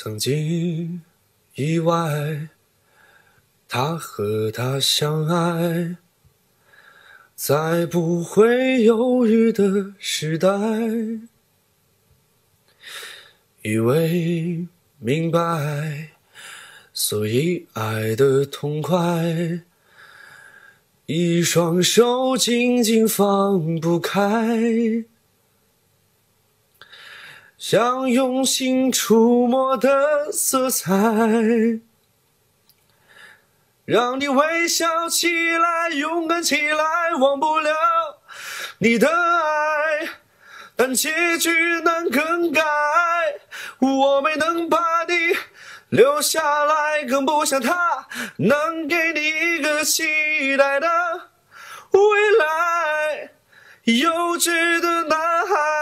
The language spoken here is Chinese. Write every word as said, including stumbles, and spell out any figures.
曾经以为他和她相爱，在不会犹豫的时代，以为明白，所以爱得痛快，一双手紧紧放不开，像用心触摸的色彩，让你微笑起来，勇敢起来，忘不了你的爱，但结局难更改，我没能把你留下来，更不像他能给你一个期待的未来。幼稚的男孩